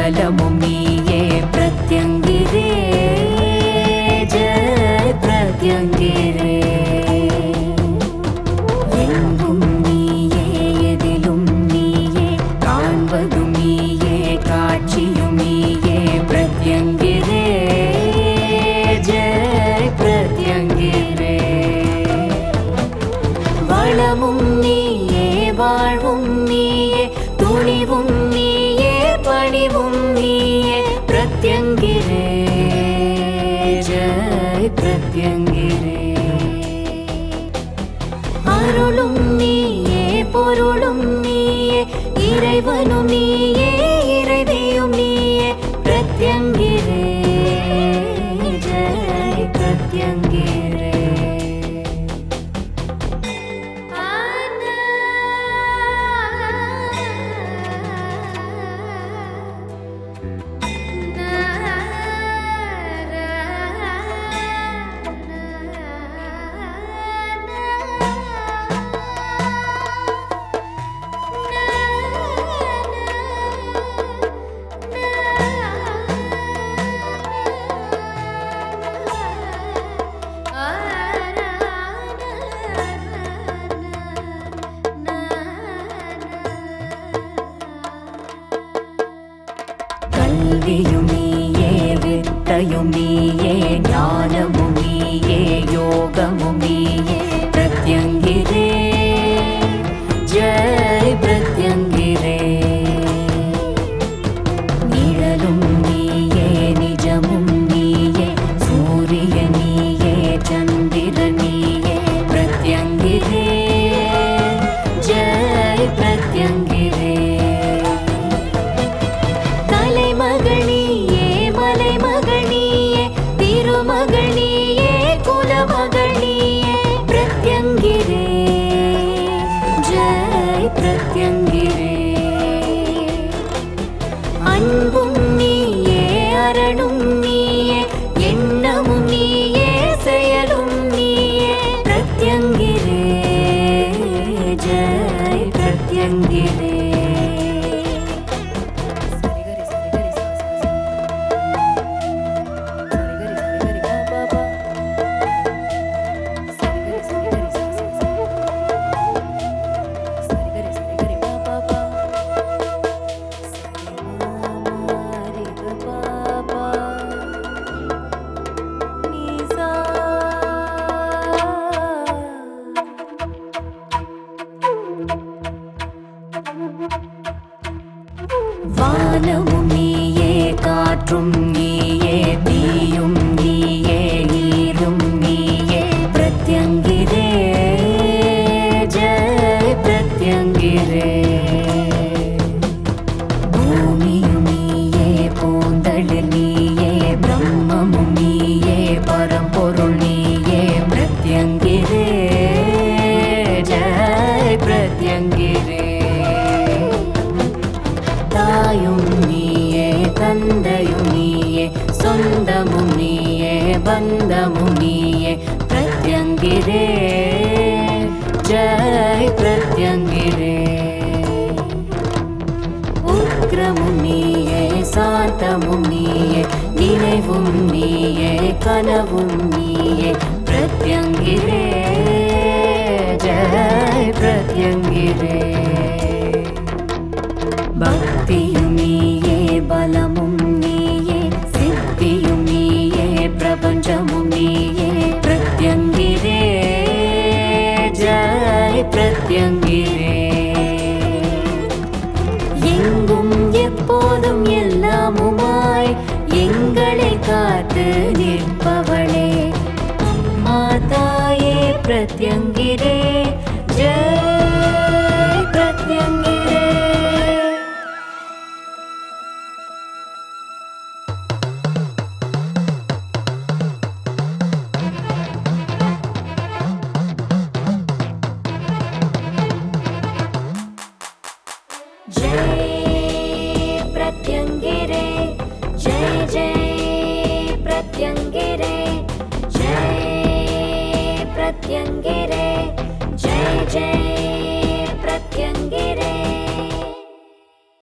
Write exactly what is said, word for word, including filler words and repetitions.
बलमुं नीये प्रत्यंगिरे जय प्रत्यंगिरे எங்கும் நீயே எதிலும் நீயே காண்பதும் நீயே காட்சியும் நீயே பிரத்யங்கிரே ஜெய் பிரத்யங்கிரே வளமும் நீயே வாழ்வும் நீயே துணிவும் நீயே பணிவும் நீயே பிரத்யங்கிரே ஜெய் பிரத்யங்கிரே அருளும் நீயே பொருளும் நீயே இறைவனும் நீயே இறைவியும் நீயே பிரத்யங்கிரே ஜெய் பிரத்யங்கிரே கல்வியும் நீயே வித்தையும் நீயே ஞானமும் நீயே யோகமும் நீயே பிரத்யங்கிரே ஜெய் பிரத்யங்கிரே நிழலும் நீயே நிஜமும் நீயே சூரிய நீயே சந்திர நீயே பிரத்யங்கிரே ஜெய் பிரத்யங்கிரே மகனியே மலை மகனியே திருமகனியே குலமகனியே பிரத்யங்கிரே ஜெய் பிரத்யங்கிரே அன்பும் நீயே அரணும் நீயே எண்ணமும் நீயே செயலும் நீயே பிரத்யங்கிரே ஜெய் பிரத்யங்கிரே வானமும் நீயே காற்றும் நீயே தீயும் நீயே நீரும் நீயே பிரத்யங்கிரே ஜெய் பிரத்யங்கிரே பூமியும் நீயே பூந்தளிர் நீயே பிரம்மமும் நீயே பரம்பொருள் நீயே பிரத்யங்கிரே ஜெய் பிரத்யங்கிரே தாயும் நீயே தந்தையும் நீயே சொந்தமும் நீயே பந்தமும் நீயே பிரத்யங்கிரே ஜெய் பிரத்யங்கிரே உக்ரமும் நீயே சாந்தமும் நீயே நினைவும் நீயே கனவும் நீயே பிரத்யங்கிரே ஜெய் பிரத்யங்கிரே பக்தியும் நீயே பலமும் நீயே சித்தியும் நீயே பிரபஞ்சமும் நீயே பிரத்யங்கிரே ஜெய் பிரத்யங்கிரே எங்கும் எப்போதும் எல்லாமுமாய் எங்களை காத்து நிற்பவளே அம்மா தாயே பிரத்யங்கிரே ஜெய் பிரத்யங்கிரே जय प्रत्यंगिरे जय जय प्रत्यंगिरे जय प्रत्यंगिरे जय जय